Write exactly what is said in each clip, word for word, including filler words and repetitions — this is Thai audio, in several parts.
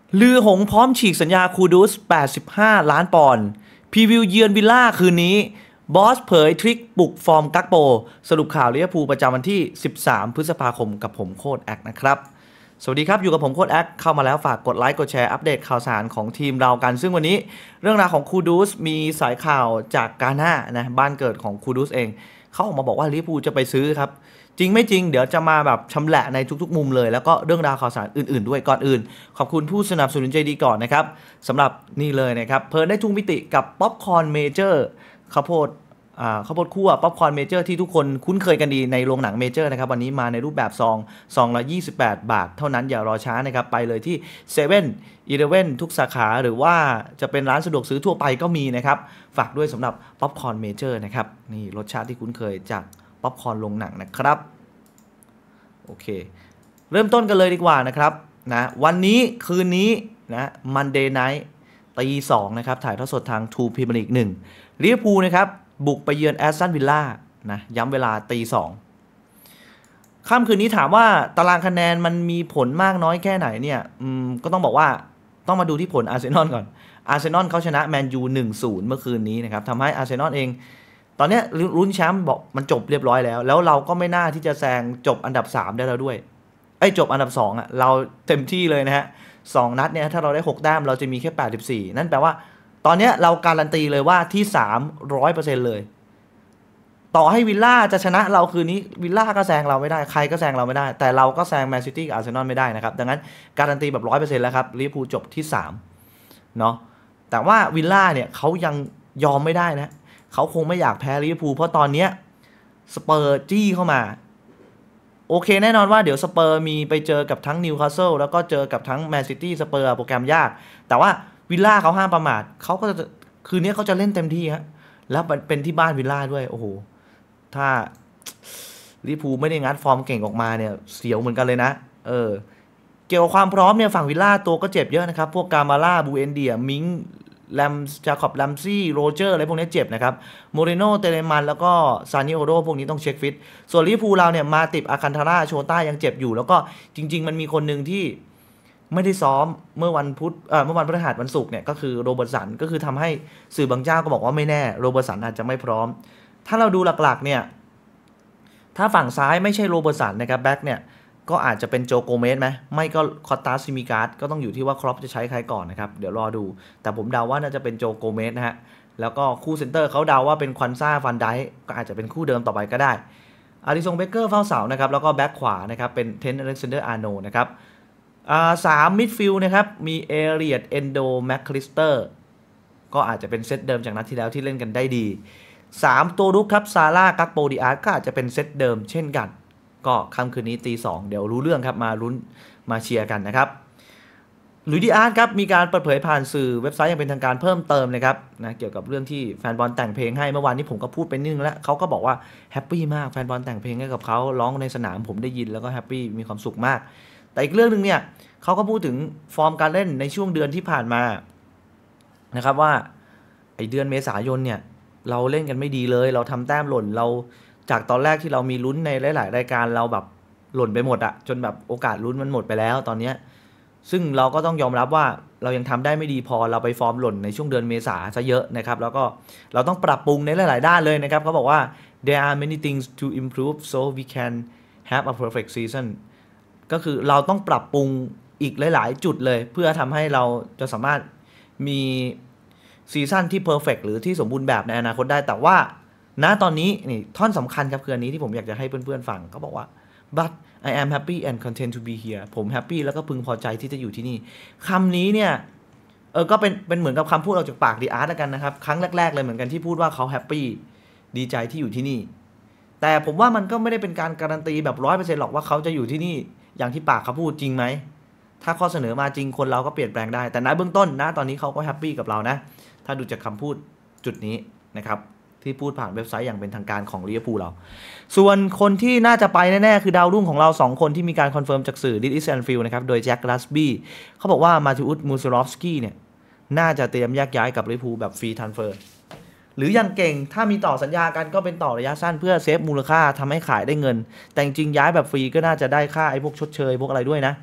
ลือหงพร้อมฉีกสัญญาคูดูสแปดสิบห้าล้านปอนด์พรีวิวเยือนวิลล่าคืนนี้บอสเผยทริคปลุกฟอร์มกักโปสรุปข่าวลิเวอร์พูลประจำวันที่สิบสามพฤษภาคมกับผมโค้ดแอคนะครับสวัสดีครับอยู่กับผมโค้ดแอคเข้ามาแล้วฝากกดไลค์กดแชร์อัปเดตข่าวสารของทีมเรากันซึ่งวันนี้เรื่องราวของคูดูสมีสายข่าวจากกาน่านะบ้านเกิดของคูดูสเองเขาออกมาบอกว่าลิเวอร์พูลจะไปซื้อครับจริงไม่จริงเดี๋ยวจะมาแบบชำแหละในทุกๆมุมเลยแล้วก็เรื่องราวข่าวสารอื่นๆด้วยก่อนอื่นขอบคุณผู้สนับสนุนใจดีก่อนนะครับสำหรับนี่เลยนะครับเพลินได้ทุกมิติกับป๊อปคอร์นเมเจอร์ข้าวโพดอ่าข้าวโพดคั่วป๊อปคอร์นเมเจอร์ที่ทุกคนคุ้นเคยกันดีในโรงหนังเมเจอร์นะครับวันนี้มาในรูปแบบซองซองละยี่สิบแปดบาทเท่านั้นอย่ารอช้านะครับไปเลยที่เซเว่นอีเลฟเว่นทุกสาขาหรือว่าจะเป็นร้านสะดวกซื้อทั่วไปก็มีนะครับฝากด้วยสำหรับป๊อปคอร์นเมเจอร์นะครับนี่รสชาติที่คุ้นเคยจากป๊อปคอร์นโรงหนังนะครับโอเคเริ่มต้นกันเลยดีกว่านะครับนะวันนี้คืนนี้นะ Monday Night ตีสองนะครับถ่ายทอดสดทาง ทู Premier League หนึ่งลิเวอร์พูลนะครับบุกไปเยือนแอสตันวิลล่านะย้ำเวลาตีสองค่ำคืนนี้ถามว่าตารางคะแนนมันมีผลมากน้อยแค่ไหนเนี่ยอืมก็ต้องบอกว่าต้องมาดูที่ผลอาร์เซนอลก่อนอาร์เซนอลเขาชนะแมนยู หนึ่งศูนย์ เมื่อคืนนี้นะครับทำให้อาร์เซนอลเองตอนนี้ลุ้นแชมป์บอกมันจบเรียบร้อยแล้วแล้วเราก็ไม่น่าที่จะแซงจบอันดับสามได้แล้วด้วยไอ้จบอันดับสองอ่ะเราเต็มที่เลยนะฮะสองนัดเนี่ยถ้าเราได้หกแต้มเราจะมีแค่แปดสิบสี่นั่นแปลว่าตอนนี้เราการันตีเลยว่าที่สาม ร้อยเปอร์เซ็นต์ เลยต่อให้วิลล่าจะชนะเราคืนนี้วิลล่าก็แซงเราไม่ได้ใครก็แซงเราไม่ได้แต่เราก็แซงแมนซิตี้กับอาร์เซนอลไม่ได้นะครับดังนั้นการันตีแบบ ร้อยเปอร์เซ็นต์ แล้วครับลิเวอร์พูลจบที่สามเนาะแต่ว่าวิลล่าเนี่ยเขายังยอมไม่ได้นะเขาคงไม่อยากแพ้ลิเวอร์พูลเพราะตอนนี้สเปอร์จี้เข้ามาโอเคแน่นอนว่าเดี๋ยวสเปอร์มีไปเจอกับทั้งนิวคาสเซิลแล้วก็เจอกับทั้งแมนซิตี้สเปอร์โปรแกรมยากแต่ว่าวิลล่าเขาห้ามประมาทเขาก็จะคืนนี้เขาจะเล่นเต็มที่ฮะแล้วเป็นที่บ้านวิลล่าด้วยโอ้โหถ้าลิเวอร์พูลไม่ได้งัดฟอร์มเก่งออกมาเนี่ยเสียวเหมือนกันเลยนะเออเกี่ยวกับความพร้อมเนี่ยฝั่งวิลล่าตัวก็เจ็บเยอะนะครับพวกกามาล่าบูเอนเดียมิงแลมจาคอบแลมซี่โรเจอร์อะไรพวกนี้เจ็บนะครับโมเรโนเตเลมันแล้วก็ซานิโอโดพวกนี้ต้องเช็คฟิตส่วนลิเวอร์พูลเราเนี่ยมาติบอาคันทาร่าโชต้ายังเจ็บอยู่แล้วก็จริงๆมันมีคนหนึ่งที่ไม่ได้ซ้อมเมื่อวันพุธเอ่อเมื่อวันพฤหัสวันศุกร์เนี่ยก็คือโรเบิร์ตสันก็คือทำให้สื่อบางเจ้าก็บอกว่าไม่แน่โรเบิร์ตสันอาจจะไม่พร้อมถ้าเราดูหลักๆเนี่ยถ้าฝั่งซ้ายไม่ใช่โรเบิร์ตสันนะครับแบ็คเนี่ยก็อาจจะเป็นโจโกเมสไหมไม่ก็คอตตาซิมิการ์ดก็ต้องอยู่ที่ว่าครอปจะใช้ใครก่อนนะครับเดี๋ยวรอดูแต่ผมเดาว่าน่าจะเป็นโจโกเมสนะฮะแล้วก็คู่เซนเตอร์เขาเดาว่าเป็นควันซ่าฟันไดก็อาจจะเป็นคู่เดิมต่อไปก็ได้อาริซงเบเกอร์เฝ้าเสานะครับแล้วก็แบ็คขวานะครับเป็นเทนต์อเล็กซานเดอร์อาร์โนนะครับอ่าสามมิดฟิลด์นะครับมีเอเรียตเอนโดแมคคริสเตอร์ก็อาจจะเป็นเซตเดิมจากนัดที่แล้วที่เล่นกันได้ดีสามตัวรุกครับซาร่ากักโปดิอาร์ก็อาจจะเป็นเซตเดิมเช่นกันก็ค่ำคืนนี้ตีสองเดี๋ยวรู้เรื่องครับมาลุ้นมาเชียร์กันนะครับลุยดิอาร์ตครับมีการเปิดเผยผ่านสื่อเว็บไซต์อย่างเป็นทางการเพิ่มเติมเลยครับนะเกี่ยวกับเรื่องที่แฟนบอลแต่งเพลงให้เมื่อวานนี้ผมก็พูดไปนิดนึงแล้วเขาก็บอกว่าแฮปปี้มากแฟนบอลแต่งเพลงให้กับเขาร้องในสนามผมได้ยินแล้วก็แฮปปี้มีความสุขมากแต่อีกเรื่องนึงเนี่ยเขาก็พูดถึงฟอร์มการเล่นในช่วงเดือนที่ผ่านมานะครับว่าไอเดือนเมษายนเนี่ยเราเล่นกันไม่ดีเลยเราทำแต้มหล่นเราจากตอนแรกที่เรามีลุ้นในหลายๆรายการเราแบบหล่นไปหมดอะจนแบบโอกาสลุ้นมันหมดไปแล้วตอนนี้ซึ่งเราก็ต้องยอมรับว่าเรายังทำได้ไม่ดีพอเราไปฟอร์มหล่นในช่วงเดือนเมษาซะเยอะนะครับแล้วก็เราต้องปรับปรุงในหลายๆด้านเลยนะครับเขาบอกว่า there are many things to improve so we can have a perfect season ก็คือเราต้องปรับปรุงอีกหลายๆจุดเลยเพื่อทำให้เราจะสามารถมีซีซั่นที่เพอร์เฟกต์หรือที่สมบูรณ์แบบในอนาคตได้แต่ว่าณตอนนี้นี่ท่อนสำคัญครับคืออันนี้ที่ผมอยากจะให้เพื่อนๆฟังเขาบอกว่า but I am happy and content to be here ผมแฮปปี้แล้วก็พึงพอใจที่จะอยู่ที่นี่คำนี้เนี่ยเออก็เป็นเป็นเหมือนกับคำพูดออกจากปากดีอาร์ตแล้วกันนะครับครั้งแรกๆเลยเหมือนกันที่พูดว่าเขาแฮปปี้ดีใจที่อยู่ที่นี่แต่ผมว่ามันก็ไม่ได้เป็นการการันตีแบบ ร้อยเปอร์เซ็นต์ หรอกว่าเขาจะอยู่ที่นี่อย่างที่ปากเขาพูดจริงไหมถ้าข้อเสนอมาจริงคนเราก็เปลี่ยนแปลงได้แต่ณเบื้องต้นนะตอนนี้เขาก็แฮปปี้กับเรานะถ้าดูจากคำพูดจุดนี้นะครับที่พูดผ่านเว็บไซต์อย่างเป็นทางการของลิเวอร์พูลเราส่วนคนที่น่าจะไปแน่ๆคือดาวรุ่งของเราสองคนที่มีการคอนเฟิร์มจากสื่อดิสอิสแอนฟิลนะครับโดยแจ็คลัสบี้เขาบอกว่ามาติอุสมูซารอฟสกี้เนี่ยน่าจะเตรียมแยกย้ายกับลิเวอร์พูลแบบฟรีทรานสเฟอร์หรืออย่างเก่งถ้ามีต่อสัญญากันก็เป็นต่อระยะสั้นเพื่อเซฟมูลค่าทำให้ขายได้เงินแต่จริงๆย้ายแบบฟรีก็น่าจะได้ค่าไอ้พวกชดเชยพวกอะไรด้วยนะ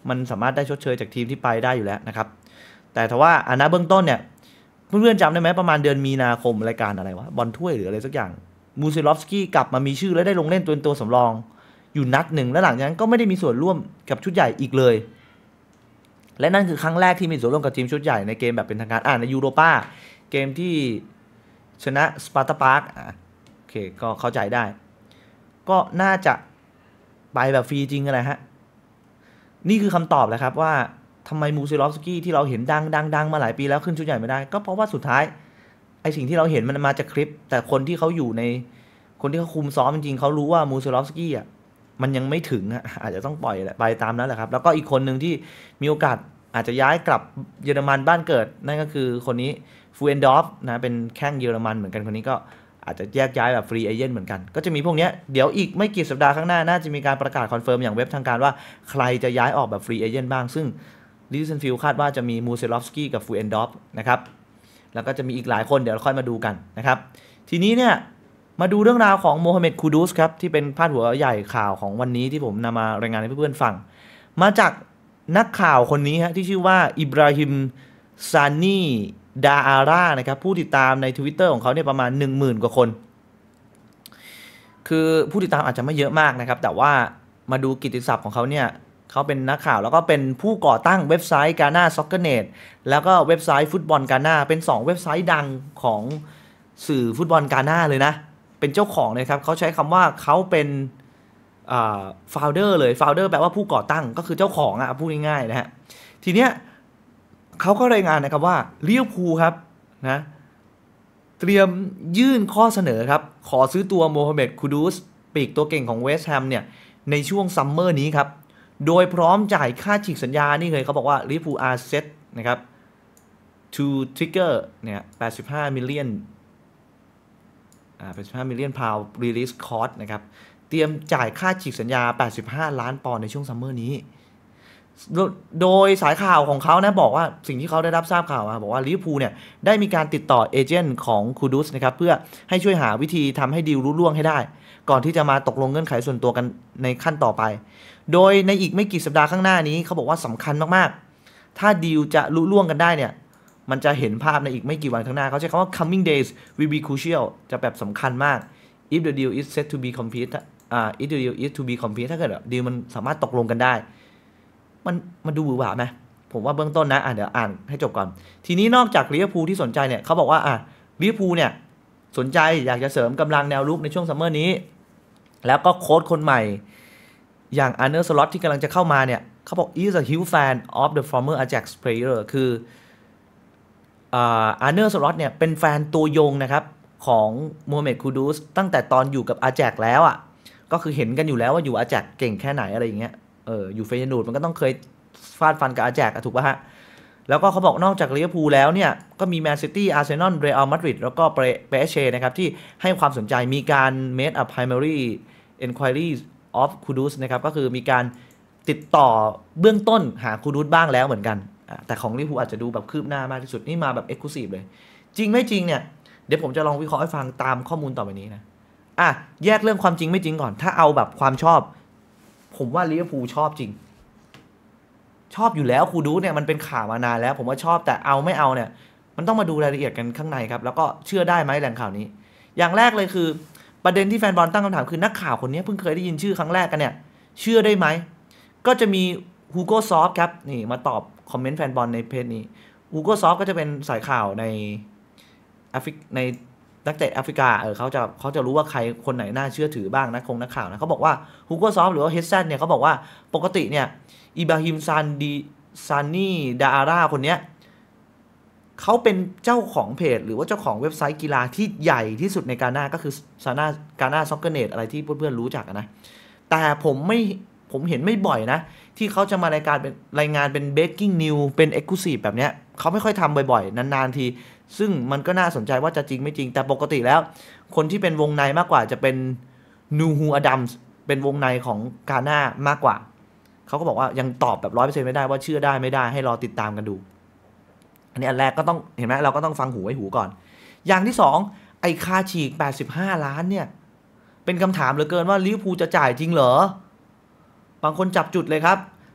มันสามารถได้ชดเชยจากทีมที่ไปได้อยู่แล้วนะครับแต่ถ้าว่าอันนั้นเบื้องต้นเนี่ยเพื่อนๆจำได้ไหมประมาณเดือนมีนาคมรายการอะไรวะบอลถ้วยหรืออะไรสักอย่างมูเซลอฟสกี้กลับมามีชื่อและได้ลงเล่นตัวตัวสำรองอยู่นัดหนึ่งแล้วหลังจากนั้นก็ไม่ได้มีส่วนร่วมกับชุดใหญ่อีกเลยและนั่นคือครั้งแรกที่มีส่วนร่วมกับทีมชุดใหญ่ในเกมแบบเป็นทางการอ่าในยูโรป้าเกมที่ชนะสปาร์ตาปาร์กอ่ะโอเคก็เข้าใจได้ก็น่าจะไปแบบฟรีจริงอะไรฮะนี่คือคำตอบแหละครับว่าทำไมมูเซลอฟสกี้ที่เราเห็นดังดังดังมาหลายปีแล้วขึ้นชุดใหญ่ไม่ได้ก็เพราะว่าสุดท้ายไอสิ่งที่เราเห็นมันมาจากคลิปแต่คนที่เขาอยู่ในคนที่เขาคุมซ้อมจริงๆเขารู้ว่ามูเซลอฟสกี้อ่ะมันยังไม่ถึงอ่ะอาจจะต้องปล่อยไปตามนั้นแหละครับแล้วก็อีกคนหนึ่งที่มีโอกาสอาจจะย้ายกลับเยอรมันบ้านเกิดนั่นก็คือคนนี้ฟูเอนดอฟนะเป็นแข้งเยอรมันเหมือนกันคนนี้ก็อาจจะแยกย้ายแบบฟรีเอเจนต์เหมือนกันก็จะมีพวกนี้เดี๋ยวอีกไม่กี่สัปดาห์ข้างหน้าน่าจะมีการประกาศคอนเฟิร์มอย่างเว็บทางการว่าใครจะย้ายออกแบบฟรีเอเจนต์บ้างซึ่งลิซันฟิลคาดว่าจะมีมูเซลอฟสกี้กับฟูเอนดอฟนะครับแล้วก็จะมีอีกหลายคนเดี๋ยวเราค่อยมาดูกันนะครับทีนี้เนี่ยมาดูเรื่องราวของโมฮัมเหม็ดคูดูสครับที่เป็นพาดหัวใหญ่ข่าวของวันนี้ที่ผมนำมารายงานให้เพื่อนๆฟังมาจากนักข่าวคนนี้ฮะที่ชื่อว่าอิบราฮิมซานีดาอาร่านะครับผู้ติดตามใน Twitter ของเขาเนี่ยประมาณ หนึ่งหมื่น กว่าคนคือผู้ติดตามอาจจะไม่เยอะมากนะครับแต่ว่ามาดูกิตติศัพท์ของเขาเนี่ยเขาเป็นนักข่าวแล้วก็เป็นผู้ก่อตั้งเว็บไซต์ Ghana Soccernet แล้วก็เว็บไซต์ฟุตบอลกาน่าเป็นสองเว็บไซต์ดังของสื่อฟุตบอลกาน่าเลยนะเป็นเจ้าของเลยครับเขาใช้คำว่าเขาเป็นอ่า founder เลย founder แปลว่าผู้ก่อตั้งก็คือเจ้าของอ่ะพูดง่ายๆนะฮะทีเนี้ยเขาก็รายงานนะครับว่าลิเวอร์พูลครับนะเตรียมยื่นข้อเสนอครับขอซื้อตัวโมฮัมเหม็ดคูดูสปีกตัวเก่งของเวสต์แฮมเนี่ยในช่วงซัมเมอร์นี้ครับโดยพร้อมจ่ายค่าฉีกสัญญานี่เลยเขาบอกว่าลิเวอร์พูล are set นะครับ to trigger เนี่ยแปดสิบห้า million อ่าแปดสิบห้า million pound release cost นะครับเตรียมจ่ายค่าฉีกสัญญาแปดสิบห้าล้านปอนด์ในช่วงซัมเมอร์นี้โดยสายข่าวของเขานะบอกว่าสิ่งที่เขาได้รับทราบข่าวมาบอกว่าลิเวอร์พูลเนี่ยได้มีการติดต่อเอเจนต์ของคูดูสนะครับเพื่อให้ช่วยหาวิธีทำให้ดีลรุ่ล่วงให้ได้ก่อนที่จะมาตกลงเงื่อนไขส่วนตัวกันในขั้นต่อไปโดยในอีกไม่กี่สัปดาห์ข้างหน้านี้เขาบอกว่าสำคัญมากๆถ้าดีลจะรุ่ล่วงกันได้เนี่ยมันจะเห็นภาพในอีกไม่กี่วันข้างหน้าเขาใช้คำว่า coming days will be crucial จะแบบสำคัญมาก if the deal is set to be complete อ่า if the deal is to be complete ถ้าเกิดดีลมันสามารถตกลงกันได้มันมันดูหวือหวาไหมผมว่าเบื้องต้นนะอ่ะเดี๋ยวอ่านให้จบก่อนทีนี้นอกจากลิเวอร์พูลที่สนใจเนี่ยเขาบอกว่าอ่ะลิเวอร์พูลเนี่ยสนใจอยากจะเสริมกำลังแนวรุกในช่วงซัมเมอร์นี้แล้วก็โค้ชคนใหม่อย่างอาร์เนอร์สล็อตที่กำลังจะเข้ามาเนี่ยเขาบอก is a huge fan of the former Ajax player คืออาร์เนอร์สล็อตเนี่ยเป็นแฟนตัวยงนะครับของโมฮัมเหม็ดคูดูสตั้งแต่ตอนอยู่กับอาแจกแล้วอ่ะก็คือเห็นกันอยู่แล้วว่าอยู่อาแจกเก่งแค่ไหนอะไรอย่างเงี้ยเอออยู่เฟยนูดมันก็ต้องเคยฟาดฟันกับอาแจกถูกป่ะฮะแล้วก็เขาบอกนอกจากลิเวอร์พูลแล้วเนี่ยก็มีแมนซิตี้อาร์เซนอลเรอัลมาดริดแล้วก็เปเชนะครับที่ให้ความสนใจมีการ made a primary enquiry of Kudus นะครับก็คือมีการติดต่อเบื้องต้นหาคูดูสบ้างแล้วเหมือนกันแต่ของลิเวอร์พูลอาจจะดูแบบคืบหน้ามากที่สุดนี่มาแบบ exclusive เลยจริงไม่จริงเนี่ยเดี๋ยวผมจะลองวิเคราะห์ให้ฟังตามข้อมูลต่อไปนี้นะอ่ะแยกเรื่องความจริงไม่จริงก่อนถ้าเอาแบบความชอบผมว่าลิเวอร์พูลชอบจริงชอบอยู่แล้วคูดูสเนี่ยมันเป็นข่าวมานานแล้วผมว่าชอบแต่เอาไม่เอาเนี่ยมันต้องมาดูรายละเอียดกันข้างในครับแล้วก็เชื่อได้ไหมแหล่งข่าวนี้อย่างแรกเลยคือประเด็นที่แฟนบอลตั้งคำถามคือนักข่าวคนนี้เพิ่งเคยได้ยินชื่อครั้งแรกกันเนี่ยเชื่อได้ไหมก็จะมีฮูโก้ซอฟครับนี่มาตอบคอมเมนต์แฟนบอลในเพจนี้ฮูโก้ซอฟก็จะเป็นสายข่าวในแอฟริกในนักเตะแอฟริกาเออเขาจะเขาจะรู้ว่าใครคนไหนน่าเชื่อถือบ้างนะคงนักข่าวนะเขาบอกว่าฮูโก้ซอฟหรือว่าเฮดซันเนี่ยเขาบอกว่าปกติเนี่ยอิบราฮิมซานดีซานีดาอาร่าคนเนี้ยเขาเป็นเจ้าของเพจหรือว่าเจ้าของเว็บไซต์กีฬาที่ใหญ่ที่สุดในกาน่าก็คือซาน่ากาน่าซ็อกเกอร์เน็ตอะไรที่เพื่อนๆรู้จักนะแต่ผมไม่ผมเห็นไม่บ่อยนะที่เขาจะมารายการเป็นรายงานเป็น breaking news เป็น exclusive แบบเนี้ยเขาไม่ค่อยทำบ่อยๆนานๆทีซึ่งมันก็น่าสนใจว่าจะจริงไม่จริงแต่ปกติแล้วคนที่เป็นวงในมากกว่าจะเป็นนูฮูอดัมส์เป็นวงในของกาน่ามากกว่าเขาก็บอกว่ายังตอบแบบ ร้อยเปอร์เซ็นต์ ไม่ได้ว่าเชื่อได้ไม่ได้ให้รอติดตามกันดูอันนี้อันแรกก็ต้องเห็นไหมเราก็ต้องฟังหูไว้หูก่อนอย่างที่สองไอ้ค่าฉีกแปดสิบห้าล้านเนี่ยเป็นคำถามเหลือเกินว่าลิเวอร์พูลจะจ่ายจริงเหรอบางคนจับจุดเลยครับ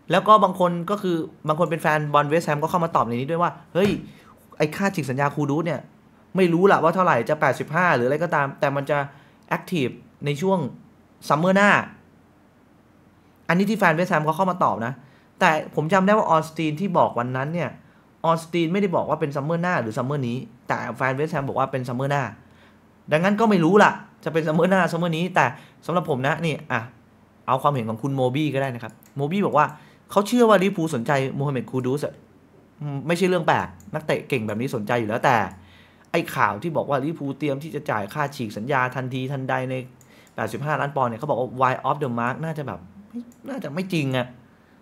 แล้วก็บางคนก็คือบางคนเป็นแฟนบอลเวสต์แฮมก็เข้ามาตอบในนี้ด้วยว่าเฮ้ยไอ้ค่าฉีกสัญญาคูดูสเนี่ยไม่รู้แหละว่าเท่าไหร่จะแปดสิบห้าหรืออะไรก็ตามแต่มันจะแอคทีฟในช่วงซัมเมอร์หน้าอันนี้ที่แฟนเวสต์แฮมเขาเข้ามาตอบนะแต่ผมจำได้ว่าออสตีนที่บอกวันนั้นเนี่ยออสตีนไม่ได้บอกว่าเป็นซัมเมอร์หน้าหรือซัมเมอร์นี้แต่แฟนเวสต์แฮมบอกว่าเป็นซัมเมอร์หน้าดังนั้นก็ไม่รู้ล่ะจะเป็นซัมเมอร์หน้าซัมเมอร์นี้แต่สำหรับผมนะนี่อ่ะเอาความเห็นของคุณโมบี้ก็ได้นะครับโมบี้บอกว่าเขาเชื่อว่าลิเวอร์พูลสนใจโมฮัมเหม็ดคูดูสไม่ใช่เรื่องแปลกนักเตะเก่งแบบนี้สนใจอยู่แล้วแต่ไอ้ข่าวที่บอกว่าลิเวอร์พูลเตรียมที่จะจ่ายค่าฉีกสัญญาทันทีทันใดในแปดสิบห้าล้านปอนด์เนี่ยเขาบอกว่า wide off the mark น่าจะแบบน่าจะไม่จริงอะ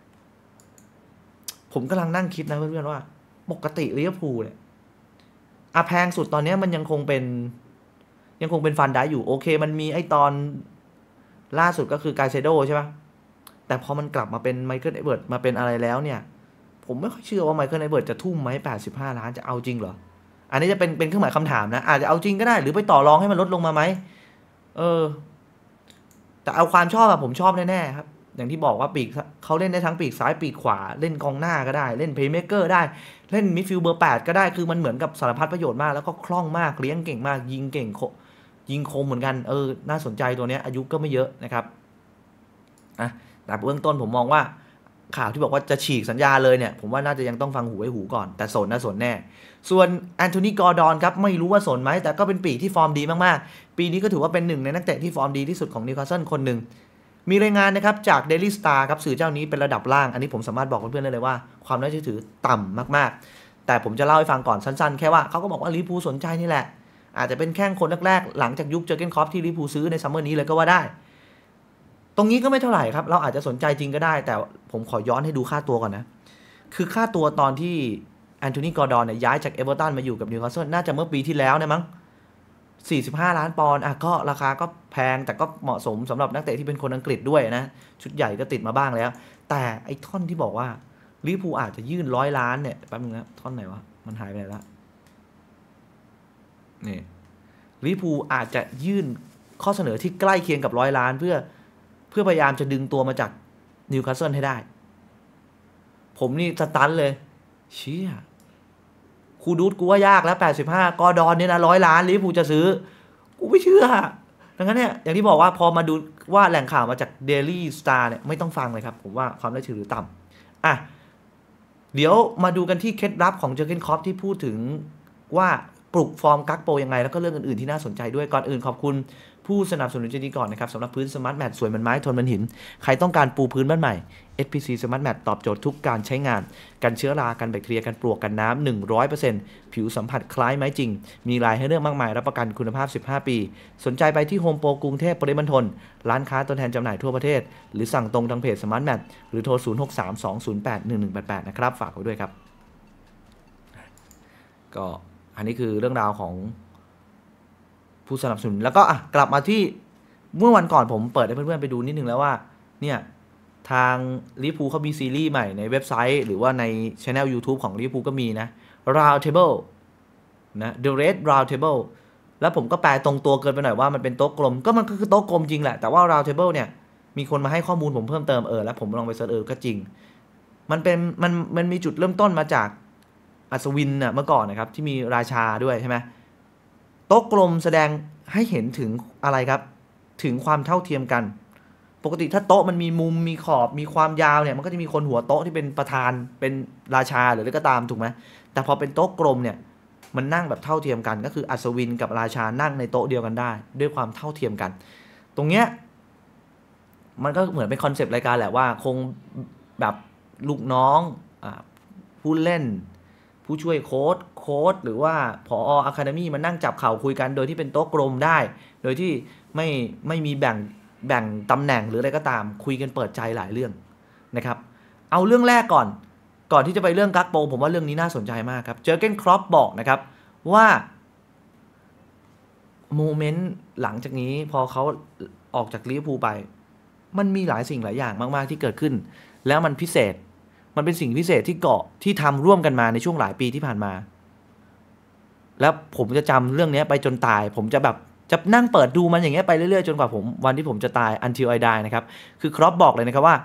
ผมกำลังนั่งคิดนะเพื่อนๆว่าปกติลิเวอร์พูลเนี่ยอ่ะแพงสุดตอนนี้มันยังคงเป็นยังคงเป็นฟันได้อยู่โอเคมันมีไอ้ตอนล่าสุดก็คือไกเซโดใช่ปะแต่พอมันกลับมาเป็นไมเคิลเอเวิร์ดมาเป็นอะไรแล้วเนี่ยผมไม่ค่อยเชื่อว่าไมเคิลเอเวิร์ดจะทุ่มไหมแปดสิบห้าล้านจะเอาจริงเหรออันนี้จะเป็นเป็นเครื่องหมายคำถามนะอาจจะเอาจริงก็ได้หรือไปต่อรองให้มันลดลงมาไหมเออแต่เอาความชอบอะผมชอบแน่ๆครับอย่างที่บอกว่าปีกเขาเล่นได้ทั้งปีกซ้ายปีกขวาเล่นกองหน้าก็ได้เล่นเพลย์เมคเกอร์ได้เล่นมิดฟิลด์เบอร์แปดก็ได้คือมันเหมือนกับสารพัดประโยชน์มากแล้วก็คล่องมากเลี้ยงเก่งมากยิงเก่งยิงคมเหมือนกันเออน่าสนใจตัวนี้อายุก็ไม่เยอะนะครับอ่ะแต่เบื้องต้นผมมองว่าข่าวที่บอกว่าจะฉีกสัญญาเลยเนี่ยผมว่าน่าจะยังต้องฟังหูไว้หูก่อนแต่สนนะสนแน่ส่วนแอนโทนีกอร์ดอนครับไม่รู้ว่าสนไหมแต่ก็เป็นปีกที่ฟอร์มดีมากๆปีนี้ก็ถือว่าเป็นหนึ่งในนักเตะที่ฟอร์มดีที่สุดของนิวคาสเซิลคนหนึ่งมีรายงานนะครับจาก Daily Star ครับสื่อเจ้านี้เป็นระดับล่างอันนี้ผมสามารถบอกเพื่อนๆได้เลยว่าความน่าเชื่อถือต่ำมากๆแต่ผมจะเล่าให้ฟังก่อนสั้นๆแค่ว่าเขาก็บอกว่าลิเวอร์พูลสนใจนี่แหละอาจจะเป็นแข้งคนแรกๆหลังจากยุคเจอร์เกนคล็อปที่ลิเวอร์พูลซื้อในซัมเมอร์นี้เลยก็ว่าได้ตรงนี้ก็ไม่เท่าไหร่ครับเราอาจจะสนใจจริงก็ได้แต่ผมขอย้อนให้ดูค่าตัวก่อนนะคือค่าตัวตอนที่แอนโทนีกอร์ดอนเนี่ยย้ายจากเอเวอร์ตันมาอยู่กับนิวคาสเซิลน่าจะเมื่อปีที่แล้วนะมั้งสี่สิบห้าล้านปอนด์อ่ะก็ราคาก็แพงแต่ก็เหมาะสมสำหรับนักเตะที่เป็นคนอังกฤษด้วยนะชุดใหญ่ก็ติดมาบ้างแล้วแต่ไอ้ท่อนที่บอกว่าลิเวอร์พูลอาจจะยื่นร้อยล้านเนี่ยแป๊บนึงนะท่อนไหนวะมันหายไปไหนละนี่ลิเวอร์พูลอาจจะยื่นข้อเสนอที่ใกล้เคียงกับร้อยล้านเพื่อเพื่อพยายามจะดึงตัวมาจากนิวคาสเซิลให้ได้ผมนี่สตันเลยเชี่ยคูดูสกูว่ายากแล้วแปดสิบห้ากอร์ดอนเนี่ยนะร้อยล้านลิเวอร์พูลจะซื้อกูไม่เชื่อดังนั้นเนี่ยอย่างที่บอกว่าพอมาดูว่าแหล่งข่าวมาจาก Daily Star เนี่ยไม่ต้องฟังเลยครับผมว่าความน่าเชื่อถือต่ำอ่ะเดี๋ยวมาดูกันที่เคล็ดลับของเจอร์เกนคล็อปที่พูดถึงว่าปลุกฟอร์มกักโปยังไงแล้วก็เรื่องอื่นๆที่น่าสนใจด้วยก่อนอื่นขอบคุณผู้สนับสนุนใจดีก่อนนะครับสำหรับพื้นสมาร์ทแมทสวยเหมือนไม้ทนเหมือนหินใครต้องการปูพื้นบ้านใหม่ เอส พี ซี Smart Mat ตอบโจทย์ทุกการใช้งานกันเชื้อรากันแบคทีเรียกันปลวกกันน้ำ หนึ่งร้อยเปอร์เซ็นต์ ผิวสัมผัสคล้ายไม้จริงมีลายให้เลือกมากมายรับประกันคุณภาพสิบห้าปีสนใจไปที่โฮมโปรกรุงเทพปริมณฑลร้านค้าตัวแทนจำหน่ายทั่วประเทศหรือสั่งตรงทางเพจ Smart Mat หรือโทรศูนย์ หก สาม สอง ศูนย์ แปด หนึ่ง หนึ่ง แปด แปดนะครับฝากไว้ด้วยครับก็อันนี้คือเรื่องราวของผู้สนับสนุนแล้วก็อ่ะกลับมาที่เมื่อวันก่อนผมเปิดให้เพื่อนๆไปดูนิดนึงแล้วว่าเนี่ยทางลิเวอร์พูลเขามีซีรีส์ใหม่ในเว็บไซต์หรือว่าใน channel YouTube ของลิเวอร์พูลก็มีนะ Round Table นะ The Red Round Table แล้วผมก็แปลตรงตัวเกินไปหน่อยว่ามันเป็นโต๊ะกลมก็มันก็คือโต๊ะกลมจริงแหละแต่ว่า Round Table เนี่ยมีคนมาให้ข้อมูลผมเพิ่มเติมเออแล้วผมลองไปเสิร์ชเออก็จริงมันเป็นมันมันมีจุดเริ่มต้นมาจากอัศวินน่ะเมื่อก่อนนะครับที่มีราชาด้วยใช่ไหมโต๊ะกลมแสดงให้เห็นถึงอะไรครับถึงความเท่าเทียมกันปกติถ้าโต๊ะมันมีมุมมีขอบมีความยาวเนี่ยมันก็จะมีคนหัวโต๊ะที่เป็นประธานเป็นราชาหรืออะไรก็ตามถูกไหมแต่พอเป็นโต๊ะกลมเนี่ยมันนั่งแบบเท่าเทียมกันก็คืออัศวินกับราชานั่งในโต๊ะเดียวกันได้ด้วยความเท่าเทียมกันตรงเนี้ยมันก็เหมือนเป็นคอนเซปต์รายการแหละว่าคงแบบลูกน้องอ่าผู้เล่นผู้ช่วยโค้ชโค้ชหรือว่าผออะคาเดมี่มานั่งจับเข่าคุยกันโดยที่เป็นโต๊ะกลมได้โดยที่ไม่ไม่มีแบ่งแบ่งตำแหน่งหรืออะไรก็ตามคุยกันเปิดใจหลายเรื่องนะครับเอาเรื่องแรกก่อนก่อนที่จะไปเรื่องกักโปผมว่าเรื่องนี้น่าสนใจมากครับเจอร์เกนคล็อปบอกนะครับว่าโมเมนต์หลังจากนี้พอเขาออกจากลิเวอร์พูลไปมันมีหลายสิ่งหลายอย่างมากๆที่เกิดขึ้นแล้วมันพิเศษมันเป็นสิ่งพิเศษที่เกาะที่ทำร่วมกันมาในช่วงหลายปีที่ผ่านมาแล้วผมจะจำเรื่องนี้ไปจนตายผมจะแบบจะนั่งเปิดดูมันอย่างเงี้ยไปเรื่อยๆจนกว่าผมวันที่ผมจะตาย until I die นะครับคือครอปบอกเลยนะครับว่า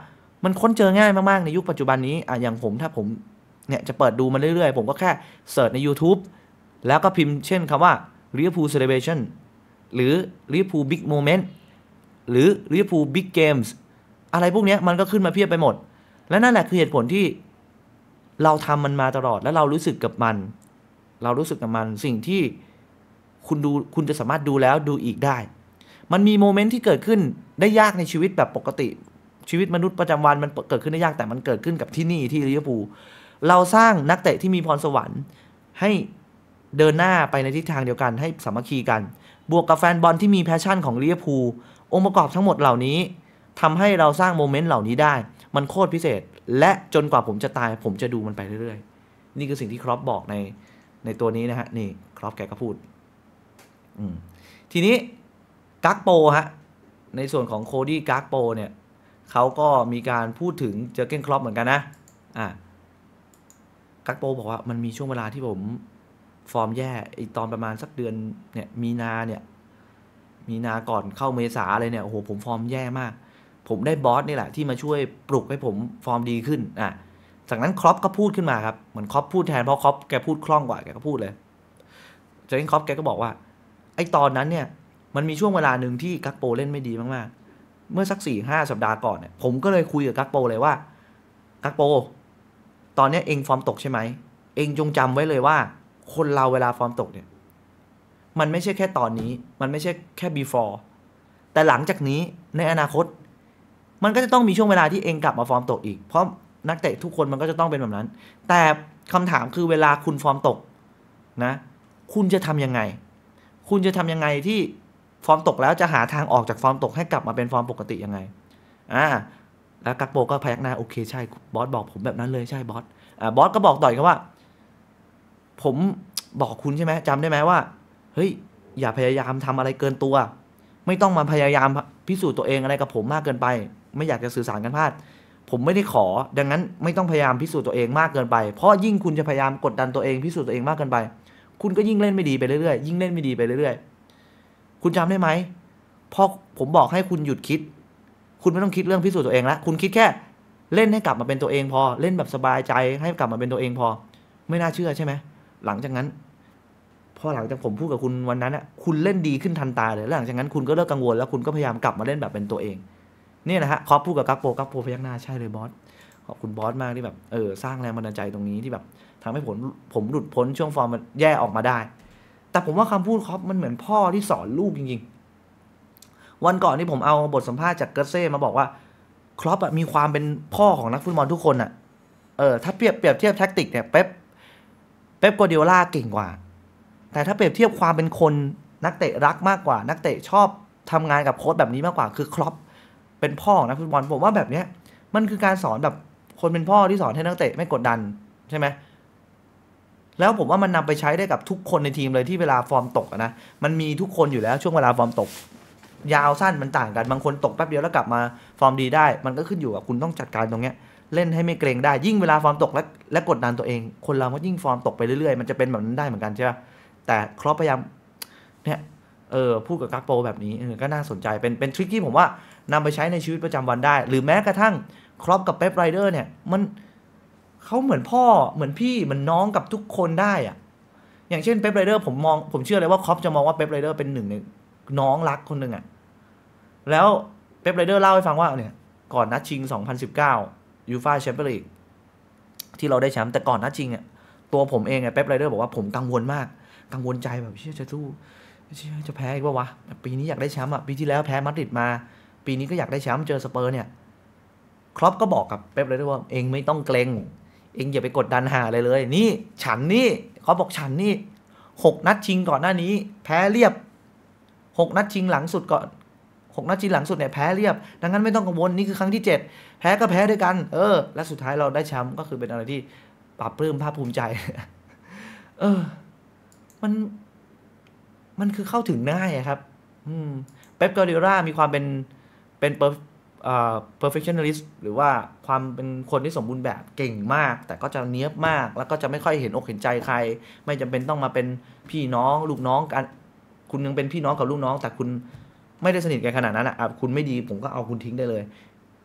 มันค้นเจอง่ายมากๆในยุคปัจจุบันนี้อ่ะอย่างผมถ้าผมเนี่ยจะเปิดดูมันเรื่อยๆผมก็แค่เสิร์ชใน YouTube แล้วก็พิมพ์เช่นคำว่า Liverpool Celebration หรือ Liverpool Big Moment หรือ Liverpool Big Games อะไรพวกนี้มันก็ขึ้นมาเพียบไปหมดและนั่นแหละคือเหตุผลที่เราทำมันมาตลอดและเรารู้สึกกับมันเรารู้สึกกับมันสิ่งที่คุณดูคุณจะสามารถดูแล้วดูอีกได้มันมีโมเมนต์ที่เกิดขึ้นได้ยากในชีวิตแบบปกติชีวิตมนุษย์ประจำวันมันเกิดขึ้นได้ยากแต่มันเกิดขึ้นกับที่นี่ที่ลิเวอร์พูลเราสร้างนักเตะที่มีพรสวรรค์ให้เดินหน้าไปในทิศทางเดียวกันให้สามัคคีกันบวกกับแฟนบอลที่มีแพชชั่นของลิเวอร์พูลองค์ประกอบทั้งหมดเหล่านี้ทำให้เราสร้างโมเมนต์เหล่านี้ได้มันโคตรพิเศษและจนกว่าผมจะตายผมจะดูมันไปเรื่อยๆนี่คือสิ่งที่ครอปบอกในในตัวนี้นะฮะนี่ครอปแกก็พูดอืมทีนี้กักโปฮะในส่วนของโคดี้กักโปเนี่ยเขาก็มีการพูดถึงเจอเก้นครอปเหมือนกันนะอ่ะกักโปบอกว่ามันมีช่วงเวลาที่ผมฟอร์มแย่ไอตอนประมาณสักเดือนเนี่ยมีนาเนี่ยมีนาก่อนเข้าเมษาเลยเนี่ยโอ้โหผมฟอร์มแย่มากผมได้บอสนี่แหละที่มาช่วยปลุกให้ผมฟอร์มดีขึ้นอ่ะจากนั้นครอปก็พูดขึ้นมาครับเหมือนครอปพูดแทนเพราะครอปแกพูดคล่องกว่าแกก็พูดเลยเจอเก้นครอปแกก็บอกว่าไอตอนนั้นเนี่ยมันมีช่วงเวลาหนึ่งที่กักโปเล่นไม่ดีมากๆเมื่อสักสี่ห้าสัปดาห์ก่อนเนี่ยผมก็เลยคุยกับกักโปเลยว่ากักโปตอนนี้เองฟอร์มตกใช่ไหมเองจงจำไว้เลยว่าคนเราเวลาฟอร์มตกเนี่ยมันไม่ใช่แค่ตอนนี้มันไม่ใช่แค่ before แต่หลังจากนี้ในอนาคตมันก็จะต้องมีช่วงเวลาที่เองกลับมาฟอร์มตกอีกเพราะนักเตะทุกคนมันก็จะต้องเป็นแบบนั้นแต่คำถามคือเวลาคุณฟอร์มตกนะคุณจะทำยังไงคุณจะทำยังไงที่ฟอร์มตกแล้วจะหาทางออกจากฟอร์มตกให้กลับมาเป็นฟอร์มปกติยังไงอ่าแล้วกักโปก็พยักหน้าโอเคใช่บอสบอกผมแบบนั้นเลยใช่บอสอ่าบอสก็บอกต่อยกันว่าผมบอกคุณใช่ไหมจำได้ไหมว่าเฮ้ยอย่าพยายามทำอะไรเกินตัวไม่ต้องมาพยายามพิสูจน์ตัวเองอะไรกับผมมากเกินไปไม่อยากจะสื่อสารกันพลาดผมไม่ได้ขอดังนั้นไม่ต้องพยายามพิสูจน์ตัวเองมากเกินไปเพราะยิ่งคุณจะพยายามกดดันตัวเองพิสูจน์ตัวเองมากเกินไปคุณก็ยิ่งเล่นไม่ดีไปเรื่อยๆยิ่งเล่นไม่ดีไปเรื่อยๆคุณจำได้ไหมพอผมบอกให้คุณหยุดคิดคุณไม่ต้องคิดเรื่องพิสูจน์ตัวเองแล้วคุณคิดแค่เล่นให้กลับมาเป็นตัวเองพอเล่นแบบสบายใจให้กลับมาเป็นตัวเองพอไม่น่าเชื่อใช่ไหมหลังจากนั้นพอหลังจากผมพูดกับคุณวันนั้นอ่ะคุณเล่นดีขึ้นทันตาเลยแล้วหลังจากนั้นคุณก็เลิกกังวลแล้วคุณก็พยายามกลับมาเล่นแบบเป็นตัวเองนี่นะฮะคอปพูดกับกักโปกักโปพยักหน้าใช่เลยบอสขอบคุณบอสมากที่แบบเออสร้างแรงบันดาลใจตรงนี้ที่แบบทำให้ผมผมหลุดพ้นช่วงฟอร์มมันแย่ออกมาได้แต่ผมว่าคำพูดคอปมันเหมือนพ่อที่สอนลูกจริงๆวันก่อนที่ผมเอาบทสัมภาษณ์จากเกอร์เซ่มาบอกว่าครอปมีความเป็นพ่อของนักฟุตบอลทุกคนอ่ะเออถ้าเปรียบเปรียบเทียบแท็กติกเนี่ยเป๊ปเป๊ปกัวร์ดิโอลาเก่งกว่าแต่ถ้าเปรียบเทียบความเป็นคนนักเตะรักมากกว่านักเตะชอบทำงานกับโค้ชแบบนี้มากกว่าคือครอปเป็นพ่อของนักฟุตบอลผมว่าแบบเนี้ยมันคือการสอนแบบคนเป็นพ่อที่สอนให้นักเตะไม่กดดันใช่ไหมแล้วผมว่ามันนำไปใช้ได้กับทุกคนในทีมเลยที่เวลาฟอร์มตกนะมันมีทุกคนอยู่แล้วช่วงเวลาฟอร์มตกยาวสั้นมันต่างกันบางคนตกแป๊บเดียวแล้วกลับมาฟอร์มดีได้มันก็ขึ้นอยู่กับคุณต้องจัดการตรงเนี้ยเล่นให้ไม่เกรงได้ยิ่งเวลาฟอร์มตกและและกดดันตัวเองคนเราก็ยิ่งฟอร์มตกไปเรื่อยๆมันจะเป็นแบบนั้นได้เหมือนกันใช่ไหมแต่ครอปพยายามเนี่ยเออพูดกับกักโปแบบนี้เออก็น่าสนใจเป็นเป็นทริคที่ผมว่านำไปใช้ในชีวิตประจำวันได้หรือแม้กระทั่งครอปกับเป๊ปไรเดอร์เนี่ยมันเขาเหมือนพ่อเหมือนพี่เหมือนน้องกับทุกคนได้อะอย่างเช่นเป๊ปไรเดอร์ผมมองผมเชื่อเลยว่าครอปจะมองว่าเป๊ปไรเดอร์เป็นหนึ่งในน้องรักคนหนึ่งอ่ะแล้วเป๊ปไรเดอร์เล่าให้ฟังว่าเนี่ยก่อนนัดชิงสองพันสิบเก้ายูฟ่าแชมเปี้ยนลีกที่เราได้แชมป์แต่ก่อนนัดชิงอ่ะตัวผมเองอ่ะเป๊ปไรเดอร์บอกว่าผมกังวลมากกังวลใจแบบเชื่อจะสู้เชื่อจะแพ้อีกป่าววะปีนี้อยากได้แชมป์อ่ะปีที่แล้วแพ้มาดริดมาปีนี้ก็อยากได้แชมป์เจอสเปอร์เนี่ยครอปก็บอกกับเป๊ปไรเดอร์ว่าเองไม่ต้องเกรงเองอย่าไปกดดันหาอะไรเลยนี่ฉันนี่เขาบอกฉันนี่หกนัดชิงก่อนหน้านี้แพ้เรียบหกนัดชิงหลังสุดก่อนหกนัดชิงหลังสุดเนี่ยแพ้เรียบดังนั้นไม่ต้องกังวลนี่คือครั้งที่เจ็ดแพ้ก็แพ้ด้วยกันเออและสุดท้ายเราได้แชมป์ก็คือเป็นอะไรที่ปลาบปลื้มภาคภูมิใจเออมันมันคือเข้าถึงง่ายครับอืมเป๊ป กวาร์ดิโอลามีความเป็นเป็นเปอร์เอ่อ perfectionist หรือว่าความเป็นคนที่สมบูรณ์แบบเก่งมากแต่ก็จะเนี้ยบมากแล้วก็จะไม่ค่อยเห็นอกเห็นใจใครไม่จำเป็นต้องมาเป็นพี่น้องลูกน้องกันคุณยังเป็นพี่น้องกับลูกน้องแต่คุณไม่ได้สนิทกันขนาดนั้นอ่ะคุณไม่ดีผมก็เอาคุณทิ้งได้เลย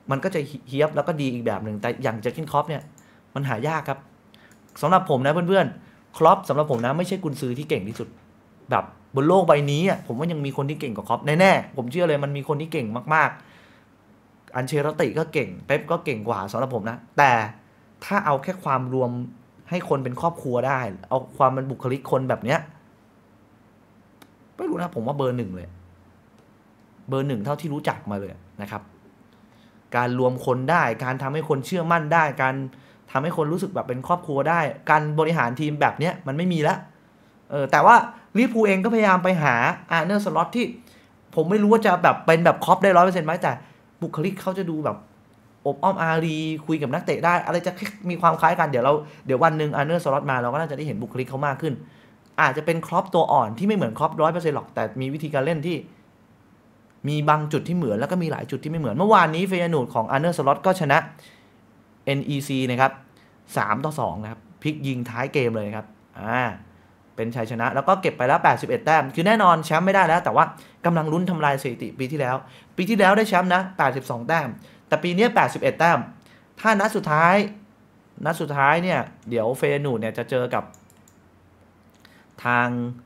มันก็จะเฮียบแล้วก็ดีอีกแบบหนึ่งแต่อย่างเจอร์กินคล็อปเนี่ยมันหายากครับสำหรับผมนะเพื่อนๆคล็อปสำหรับผมนะไม่ใช่กุนซือที่เก่งที่สุดแบบบนโลกใบนี้อ่ะผมว่ายังมีคนที่เก่งกว่าคล็อปแน่ๆผมเชื่อเลยมันมีคนที่เก่งมากๆอันเชลติก็เก่งเป๊ปก็เก่งกว่าสำหรับผมนะแต่ถ้าเอาแค่ความรวมให้คนเป็นครอบครัวได้เอาความมันบุคลิกคนแบบเนี้ยไม่รู้นะผมว่าเบอร์หนึ่งเลยเบอร์หนึ่งเท่าที่รู้จักมาเลยนะครับการรวมคนได้การทำให้คนเชื่อมั่นได้การทำให้คนรู้สึกแบบเป็นครอบครัวได้การบริหารทีมแบบนี้มันไม่มีแล้วเออแต่ว่าลิเวอร์พูลเองก็พยายามไปหาอาร์เนอร์สล็อตที่ผมไม่รู้ว่าจะแบบเป็นแบบคล็อปได้ร้อยเปอร์เซ็นต์ไหมแต่บุคลิกเขาจะดูแบบอบอ้อมอารีคุยกับนักเตะได้อะไรจะมีความคล้ายกันเดี๋ยวเราเดี๋ยววันหนึ่งอาร์เนอร์สล็อตมาเราก็น่าจะได้เห็นบุคลิกเขามากขึ้นอาจจะเป็นคล็อปตัวอ่อนที่ไม่เหมือนคล็อปร้อยเปอร์เซ็นต์หรอกแต่มีวิธีการเล่นที่มีบางจุดที่เหมือนแล้วก็มีหลายจุดที่ไม่เหมือนเมื่อวานนี้เฟยนูดของอาร์เนอร์สล็อตก็ชนะ เอ็น อี ซี นะครับสามต่อสองนะครับพลิกยิงท้ายเกมเลยครับอ่าเป็นชัยชนะแล้วก็เก็บไปแล้วแปดสิบเอ็ดแต้มคือแน่นอนแชมป์ไม่ได้แล้วแต่ว่ากำลังลุ้นทำลายสถิติปีที่แล้วปีที่แล้วได้แชมป์นะแปดสิบสองแต้มแต่ปีนี้แปดสิบเอ็ดแต้มถ้านัดสุดท้ายนัดสุดท้ายเนี่ยเดี๋ยวเฟยนูดเนี่ยจะเจอกับทาง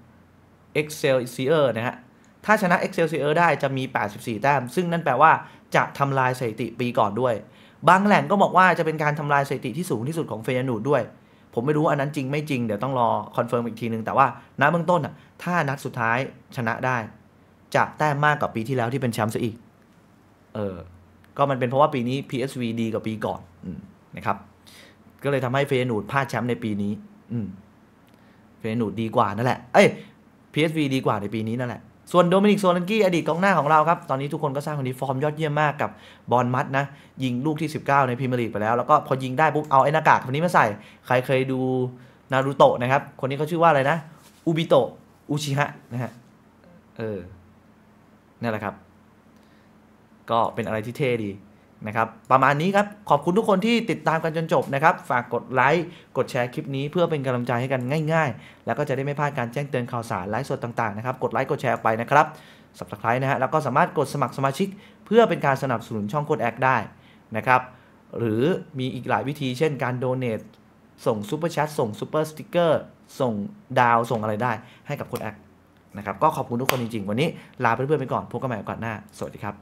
Excelsior นะฮะถ้าชนะ Excelsior ได้จะมีแปดสิบสี่แต้มซึ่งนั่นแปลว่าจะทำลายสถิติปีก่อนด้วยบางแหล่งก็บอกว่าจะเป็นการทำลายสถิติที่สูงที่สุดของเฟยนูดด้วยผมไม่รู้อันนั้นจริงไม่จริงเดี๋ยวต้องรอคอนเฟิร์มอีกทีนึงแต่ว่าณเบื้องต้นอ่ะถ้านัดสุดท้ายชนะได้จะแต้มมากกว่าปีที่แล้วที่เป็นแชมป์ซะอีกเออก็มันเป็นเพราะว่าปีนี้ พี เอส วี ดีกว่าปีก่อนนะครับก็เลยทำให้เฟยนูดพลาดแชมป์ในปีนี้เฟยนูดดีกว่านั่นแหละเอ้ย พี เอส วี ดีกว่าในปีนี้นั่นแหละส่วนโดมินิกโซลันกี้อดีตกองหน้าของเราครับตอนนี้ทุกคนก็สร้างคนนี้ฟอร์มยอดเยี่ยมมากกับบอลมัดนะยิงลูกที่สิบเก้าในพรีเมียร์ลีกไปแล้วแล้วก็พอยิงได้ปุ๊บเอาไอ้หน้ากากคนนี้มาใส่ใครเคยดูนารูโตะนะครับคนนี้เขาชื่อว่าอะไรนะอุบิโตะอุชิฮะนะฮะเออนั่นแหละครับก็เป็นอะไรที่เท่ดีนะครับประมาณนี้ครับขอบคุณทุกคนที่ติดตามกันจนจบนะครับฝากกดไลค์กดแชร์คลิปนี้เพื่อเป็นกำลังใจให้กันง่ายๆแล้วก็จะได้ไม่พลาดการแจ้งเตือนข่าวสารไลฟ์สดต่างๆนะครับกดไลค์กดแชร์ไปนะครับ Subscribe นะฮะแล้วก็สามารถกดสมัครสมาชิกเพื่อเป็นการสนับสนุนช่องโค้ดแอคได้นะครับหรือมีอีกหลายวิธีเช่นการโดเนทส่งซุปเปอร์แชทส่งซุปเปอร์สติ๊กเกอร์ส่งดาวส่งอะไรได้ให้กับโค้ดแอคนะครับก็ขอบคุณทุกคนจริงๆวันนี้ลาเพื่อนๆไปก่อนพบกันใหม่โอกาสหน้าสวัสดีครับ